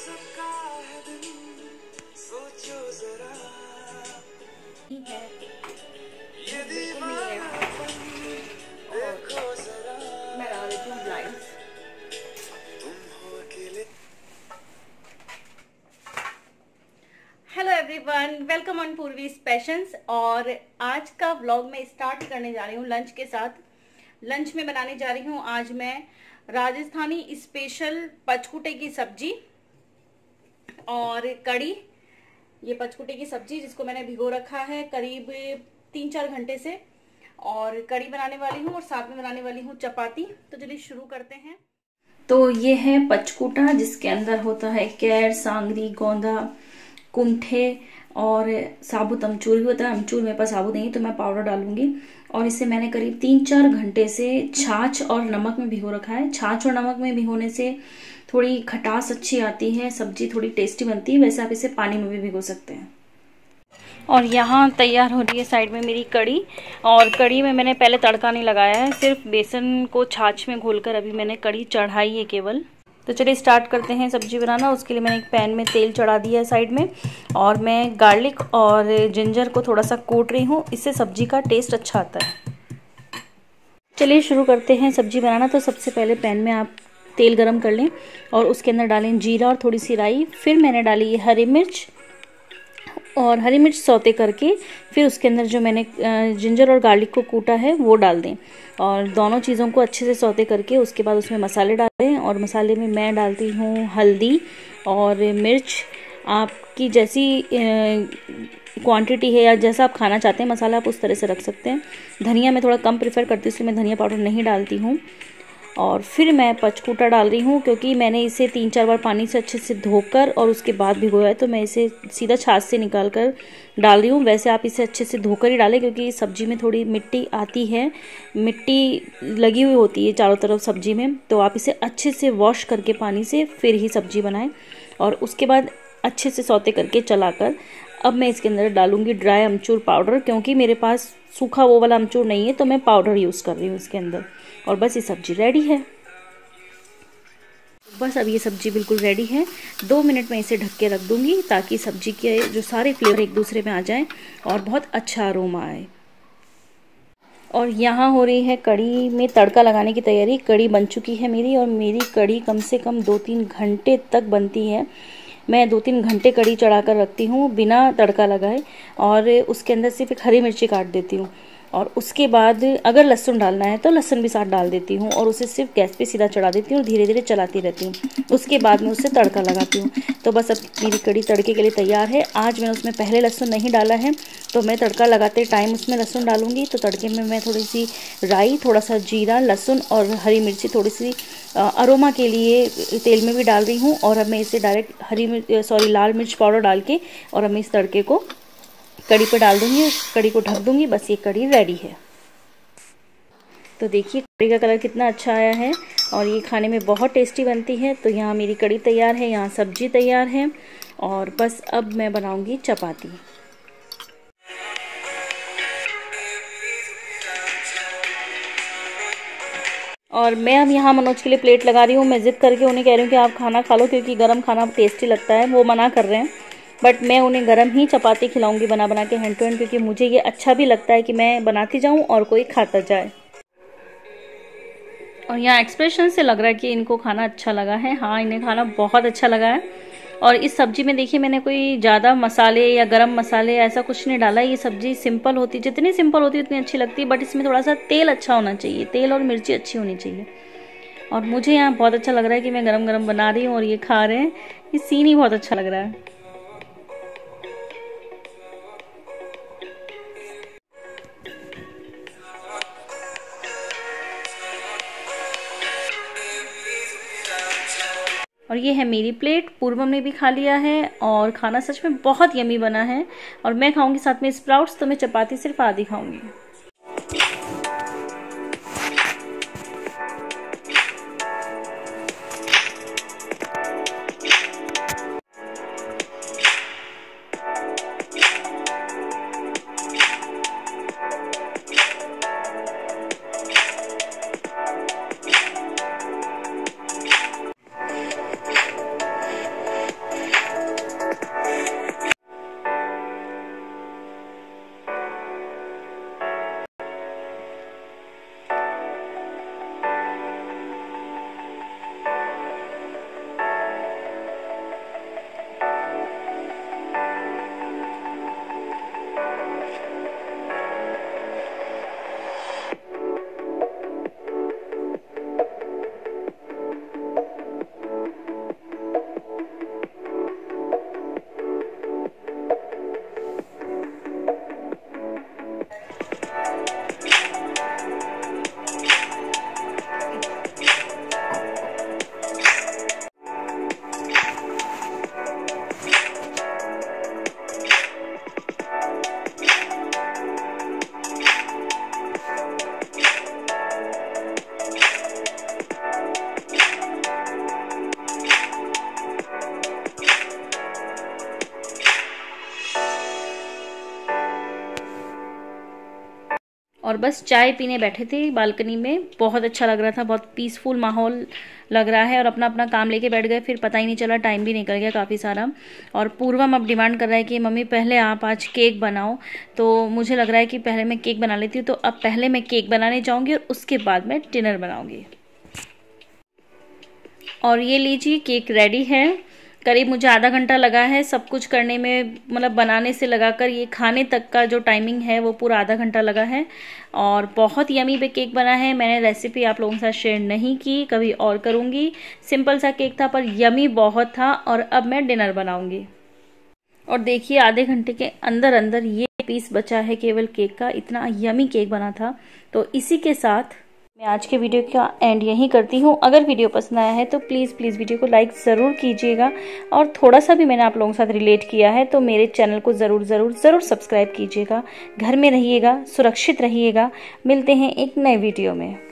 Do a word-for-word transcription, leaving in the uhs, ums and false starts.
सबका है दिन, सोचो जरा ये दीवानापन, देखो जरा मैं डाल देती हूँ ब्लाइंड्स। तुम हो अकेले। Hello everyone, welcome on Purvi passions. और आज का व्लॉग मैं स्टार्ट करने जा रही हूँ लंच के साथ। लंच में बनाने जा रही हूँ आज मैं राजस्थानी स्पेशल पचकुटे की सब्जी और कड़ी। ये पचकुटे की सब्जी जिसको मैंने भिगो रखा है करीब तीन चार घंटे से, और कड़ी बनाने वाली हूँ और साथ में बनाने वाली हूँ चपाती। तो चलिए शुरू करते हैं। तो ये है पचकुटा जिसके अंदर होता है कैर, सांगरी, गोंदा, कुंठे और साबुत अमचूर भी होता है। अमचूर मेरे पास साबुत नहीं है तो मैं पाउडर डालूंगी। और इसे मैंने करीब तीन चार घंटे से छाछ और नमक में भिगो रखा है। छाछ और नमक में भिगोने से थोड़ी खटास अच्छी आती है, सब्जी थोड़ी टेस्टी बनती है। वैसे आप इसे पानी में भी भिगो सकते हैं। और यहाँ तैयार हो रही है साइड में मेरी कड़ी। और कड़ी में मैंने पहले तड़का नहीं लगाया है, सिर्फ बेसन को छाछ में घोलकर अभी मैंने कड़ी चढ़ाई है केवल। तो चलिए स्टार्ट करते हैं सब्जी बनाना। उसके लिए मैंने एक पैन में तेल चढ़ा दिया है साइड में, और मैं गार्लिक और जिंजर को थोड़ा सा कूट रही हूँ, इससे सब्जी का टेस्ट अच्छा आता है। चलिए शुरू करते हैं सब्जी बनाना। तो सबसे पहले पैन में आप तेल गरम कर लें और उसके अंदर डालें जीरा और थोड़ी सी राई। फिर मैंने डाली है हरी मिर्च, और हरी मिर्च सौते करके फिर उसके अंदर जो मैंने जिंजर और गार्लिक को कूटा है वो डाल दें, और दोनों चीज़ों को अच्छे से सौते करके उसके बाद उसमें मसाले डालें। और मसाले में मैं डालती हूँ हल्दी और मिर्च, आपकी जैसी क्वांटिटी है या जैसा आप खाना चाहते हैं मसाला आप उस तरह से रख सकते हैं। धनिया मैं थोड़ा कम प्रेफर करती हूँ, इसलिए मैं धनिया पाउडर नहीं डालती हूँ। और फिर मैं पचकूटा डाल रही हूँ, क्योंकि मैंने इसे तीन चार बार पानी से अच्छे से धोकर और उसके बाद भिगोया है, तो मैं इसे सीधा छाछ से निकाल कर डाल रही हूँ। वैसे आप इसे अच्छे से धोकर ही डालें, क्योंकि सब्जी में थोड़ी मिट्टी आती है, मिट्टी लगी हुई होती है चारों तरफ सब्जी में। तो आप इसे अच्छे से वॉश करके पानी से फिर ही सब्जी बनाएं। और उसके बाद अच्छे से सौते करके चलाकर अब मैं इसके अंदर डालूंगी ड्राई अमचूर पाउडर, क्योंकि मेरे पास सूखा वो वाला अमचूर नहीं है, तो मैं पाउडर यूज़ कर रही हूँ इसके अंदर। और बस ये सब्जी रेडी है। बस अब ये सब्जी बिल्कुल रेडी है। दो मिनट में इसे ढक के रख दूंगी ताकि सब्जी के जो सारे फ्लेवर एक दूसरे में आ जाएं और बहुत अच्छा अरोमा आए। और यहाँ हो रही है कड़ी में तड़का लगाने की तैयारी। कड़ी बन चुकी है मेरी, और मेरी कड़ी कम से कम दो तीन घंटे तक बनती है। मैं दो तीन घंटे कड़ी चढ़ा कर रखती हूँ बिना तड़का लगाए, और उसके अंदर सिर्फ एक हरी मिर्ची काट देती हूँ। और उसके बाद अगर लहसुन डालना है तो लहसुन भी साथ डाल देती हूँ, और उसे सिर्फ गैस पे सीधा चढ़ा देती हूँ और धीरे धीरे चलाती रहती हूँ। उसके बाद में उससे तड़का लगाती हूँ। तो बस अब मेरी कड़ी तड़के के लिए तैयार है। आज मैंने उसमें पहले लहसुन नहीं डाला है, तो मैं तड़का लगाते टाइम उसमें लहसुन डालूंगी। तो तड़के में मैं थोड़ी सी राई, थोड़ा सा जीरा, लहसुन और हरी मिर्ची थोड़ी सी अरोमा के लिए तेल में भी डाल रही हूँ। और अब मैं इसे डायरेक्ट हरी मिर्च सॉरी लाल मिर्च पाउडर डाल के और अब मैं इस तड़के को कड़ी पे डाल दूंगी, कड़ी को ढक दूंगी। बस ये कड़ी रेडी है। तो देखिए कड़ी का कलर कितना अच्छा आया है, और ये खाने में बहुत टेस्टी बनती है। तो यहाँ मेरी कड़ी तैयार है, यहाँ सब्जी तैयार है, और बस अब मैं बनाऊंगी चपाती। और मैं अब यहाँ मनोज के लिए प्लेट लगा रही हूँ। मैं जिद करके उन्हें कह रही हूँ कि आप खाना खा लो, क्योंकि गर्म खाना टेस्टी लगता है। वो मना कर रहे हैं, बट मैं उन्हें गरम ही चपाती खिलाऊंगी बना बना के हैंड टू हैंड, क्योंकि मुझे ये अच्छा भी लगता है कि मैं बनाती जाऊं और कोई खाता जाए। और यहाँ एक्सप्रेशन से लग रहा है कि इनको खाना अच्छा लगा है। हाँ, इन्हें खाना बहुत अच्छा लगा है। और इस सब्जी में देखिए मैंने कोई ज़्यादा मसाले या गरम मसाले ऐसा कुछ नहीं डाला। ये सब्जी सिंपल होती, जितनी सिंपल होती है उतनी अच्छी लगती है, बट इसमें थोड़ा सा तेल अच्छा होना चाहिए, तेल और मिर्ची अच्छी होनी चाहिए। और मुझे यहाँ बहुत अच्छा लग रहा है कि मैं गरम गरम बना रही हूँ और ये खा रहे हैं। ये सीन ही बहुत अच्छा लग रहा है। और ये है मेरी प्लेट। पूर्वम ने भी खा लिया है, और खाना सच में बहुत यमी बना है। और मैं खाऊंगी साथ में स्प्राउट्स, तो मैं चपाती सिर्फ आधी खाऊंगी। और बस चाय पीने बैठे थे बालकनी में। बहुत अच्छा लग रहा था, बहुत पीसफुल माहौल लग रहा है और अपना अपना काम लेके बैठ गए। फिर पता ही नहीं चला, टाइम भी निकल गया काफ़ी सारा। और पूर्वम अब डिमांड कर रहा है कि मम्मी पहले आप आज केक बनाओ। तो मुझे लग रहा है कि पहले मैं केक बना लेती हूँ। तो अब पहले मैं केक बनाने जाऊँगी और उसके बाद मैं डिनर बनाऊँगी। और ये लीजिए केक रेडी है। करीब मुझे आधा घंटा लगा है सब कुछ करने में, मतलब बनाने से लगाकर ये खाने तक का जो टाइमिंग है वो पूरा आधा घंटा लगा है। और बहुत यमी पे केक बना है। मैंने रेसिपी आप लोगों के साथ शेयर नहीं की, कभी और करूँगी। सिंपल सा केक था पर यमी बहुत था। और अब मैं डिनर बनाऊँगी। और देखिए आधे घंटे के अंदर अंदर ये पीस बचा है केवल केक का। इतना यमी केक बना था। तो इसी के साथ मैं आज के वीडियो का एंड यहीं करती हूँ। अगर वीडियो पसंद आया है तो प्लीज़ प्लीज़ वीडियो को लाइक ज़रूर कीजिएगा। और थोड़ा सा भी मैंने आप लोगों के साथ रिलेट किया है तो मेरे चैनल को ज़रूर ज़रूर ज़रूर सब्सक्राइब कीजिएगा। घर में रहिएगा, सुरक्षित रहिएगा। मिलते हैं एक नए वीडियो में।